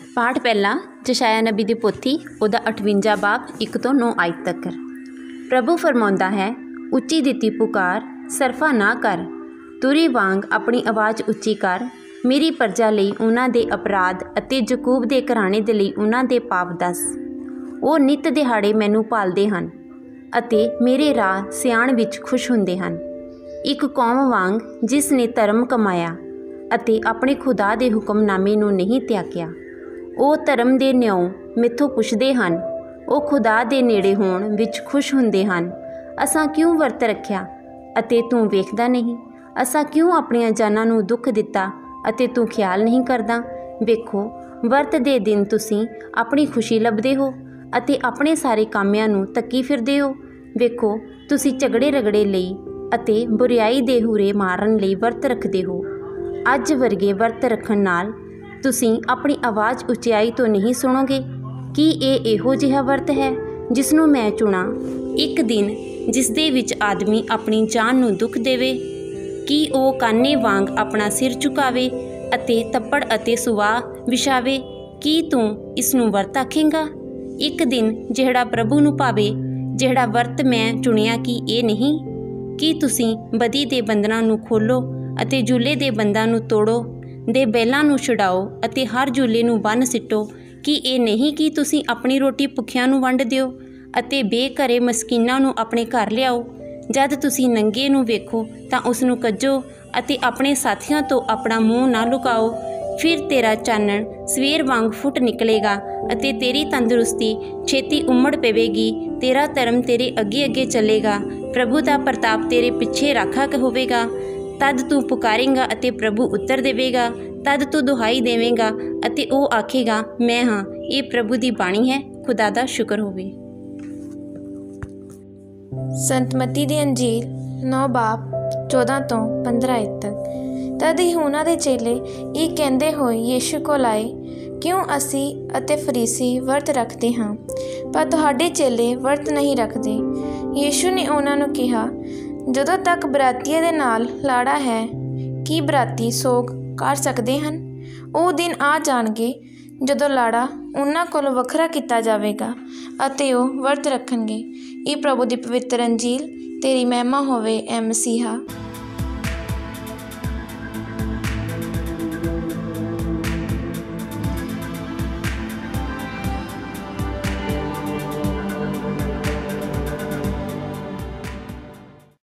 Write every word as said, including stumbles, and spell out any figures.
पाठ पहला जशाया नबी की पोथी उहदा अठवंजा बाब एक तो नौ आयत तक। प्रभु फरमाउंदा है, उच्ची दिती पुकार सरफा ना कर, तुरी वांग अपनी आवाज़ उच्ची कर। मेरी प्रजा लई उन्हां दे अपराध अते जकूब दे घराणे दे लई उन्हां दे पाप दस। वो नित दिहाड़े मैनू भालदे हन अते मेरे राह सियाण विच खुश हुंदे हन। एक कौम वांग जिस ने धर्म कमाया अते अपने खुदा दे हुक्मनामे नूं नहीं त्याग्या। ਉਹ ਧਰਮ ਦੇ ਨਿਉ ਮੈਥੋਂ ਪੁੱਛਦੇ ਹਨ, ਉਹ ਖੁਦਾ ਦੇ ਨੇੜੇ ਹੋਣ ਵਿੱਚ ਖੁਸ਼ ਹੁੰਦੇ ਹਨ। ਅਸਾਂ ਕਿਉਂ ਵਰਤ ਰੱਖਿਆ ਅਤੇ ਤੂੰ ਵੇਖਦਾ ਨਹੀਂ? ਅਸਾਂ ਕਿਉਂ ਆਪਣੀਆਂ ਜਾਨਾਂ ਨੂੰ ਦੁੱਖ ਦਿੱਤਾ ਅਤੇ ਤੂੰ ਖਿਆਲ ਨਹੀਂ ਕਰਦਾ? ਵੇਖੋ, ਵਰਤ ਦੇ ਦਿਨ ਤੁਸੀਂ ਆਪਣੀ ਖੁਸ਼ੀ ਲੱਭਦੇ ਹੋ ਅਤੇ ਆਪਣੇ ਸਾਰੇ ਕਾਮਿਆਂ ਨੂੰ ਤੱਕੀ ਫਿਰਦੇ ਹੋ। ਵੇਖੋ, ਤੁਸੀਂ ਝਗੜੇ ਰਗੜੇ ਲਈ ਅਤੇ ਬੁਰਿਆਈ ਦੇ ਹੂਰੇ ਮਾਰਨ ਲਈ ਵਰਤ ਰੱਖਦੇ ਹੋ। ਅੱਜ ਵਰਗੇ ਵਰਤ ਰੱਖਣ ਨਾਲ ਤੁਸੀਂ ਆਪਣੀ ਆਵਾਜ਼ ਉਚਾਈ ਤੋਂ ਨਹੀਂ ਸੁਣੋਗੇ। ਕੀ ਇਹ ਇਹੋ ਜਿਹਾ ਵਰਤ ਹੈ ਜਿਸ ਨੂੰ ਮੈਂ ਚੁਣਾ, ਇੱਕ ਦਿਨ ਜਿਸ ਦੇ ਵਿੱਚ ਆਦਮੀ ਆਪਣੀ ਜਾਨ ਨੂੰ ਦੁੱਖ ਦੇਵੇ? ਕੀ ਉਹ ਕਾਨੇ ਵਾਂਗ ਆਪਣਾ ਸਿਰ ਝੁਕਾਵੇ ਅਤੇ ਤੱਪੜ ਅਤੇ ਸੁਆਹ ਵਿਛਾਵੇ? ਕੀ ਤੂੰ ਇਸ ਨੂੰ ਵਰਤ ਆਖੇਂਗਾ? ਇੱਕ ਦਿਨ ਜਿਹੜਾ ਪ੍ਰਭੂ ਨੂੰ ਭਾਵੇ, ਜਿਹੜਾ ਵਰਤ ਮੈਂ ਚੁਣਿਆ, ਕੀ ਇਹ ਨਹੀਂ? ਕੀ ਤੁਸੀਂ ਬਦੀ ਦੇ ਬੰਧਨਾਂ ਨੂੰ ਖੋਲ੍ਹੋ ਅਤੇ ਜੂਲੇ ਦੇ ਬੰਧਾਂ ਨੂੰ ਤੋੜੋ, ਦੇ ਬੈਲਾਂ ਨੂੰ ਛੁਡਾਓ ਅਤੇ ਹਰ ਜੂਲੇ ਨੂੰ ਬੰਨ੍ਹ ਸਿੱਟੋ? ਕੀ ਇਹ ਨਹੀਂ ਕਿ ਤੁਸੀਂ ਆਪਣੀ ਰੋਟੀ ਭੁੱਖਿਆਂ ਨੂੰ ਵੰਡ ਦਿਓ ਅਤੇ ਬੇਘਰੇ ਮਸਕੀਨਾਂ ਨੂੰ ਆਪਣੇ ਘਰ ਲਿਆਓ? ਜਦ ਤੁਸੀਂ ਨੰਗੇ ਨੂੰ ਵੇਖੋ ਤਾਂ ਉਸ ਨੂੰ ਕੱਜੋ ਅਤੇ ਆਪਣੇ ਸਾਥੀਆਂ ਤੋਂ ਆਪਣਾ ਮੂੰਹ ਨਾ ਲੁਕਾਓ। ਫਿਰ ਤੇਰਾ ਚਾਨਣ ਸਵੇਰ ਵਾਂਗ ਫੁੱਟ ਨਿਕਲੇਗਾ ਅਤੇ ਤੇਰੀ ਤੰਦਰੁਸਤੀ ਛੇਤੀ ਉਮੜ ਪਵੇਗੀ। ਤੇਰਾ ਧਰਮ ਤੇਰੇ ਅੱਗੇ ਅੱਗੇ ਚੱਲੇਗਾ, ਪ੍ਰਭੂ ਦਾ ਪ੍ਰਤਾਪ ਤੇਰੇ ਪਿੱਛੇ ਰਾਖਾ ਹੋਵੇਗਾ। तद तू पुकारेंगा अते प्रभु उत्तर देवेगा। तद तू दुहाई देवेगा अते वो आखेगा, मैं हाँ। ये प्रभु की बाणी है। खुदा दा शुक्र होवे। संत मत्ती दी अंजील नौ बाब चौदह तो पंद्रह आयत तक। तद यूहन्ना दे चेले ये कहंदे होए यीशु कोल आए, क्यों असी अते फरीसी वर्त रखते हाँ पर तुहाडे चेले वर्त नहीं रखते? यीशु ने उन्हां नूं कहा, ਜਦੋਂ ਤੱਕ ਬਰਾਤੀਏ ਦੇ ਨਾਲ ਲਾੜਾ ਹੈ, ਕੀ ਬਰਾਤੀ ਸੋਗ ਕਰ ਸਕਦੇ ਹਨ? ਉਹ ਦਿਨ ਆ ਜਾਣਗੇ ਜਦੋਂ ਲਾੜਾ ਉਹਨਾਂ ਕੋਲੋਂ ਵੱਖਰਾ ਕੀਤਾ ਜਾਵੇਗਾ ਅਤੇ ਉਹ ਵਰਤ ਰੱਖਣਗੇ। ਇਹ ਪ੍ਰਭੂ ਦੀ ਪਵਿੱਤਰ ਅੰਜੀਲ। ਤੇਰੀ ਮਹਿਮਾ ਹੋਵੇ ਐ ਮਸੀਹਾ।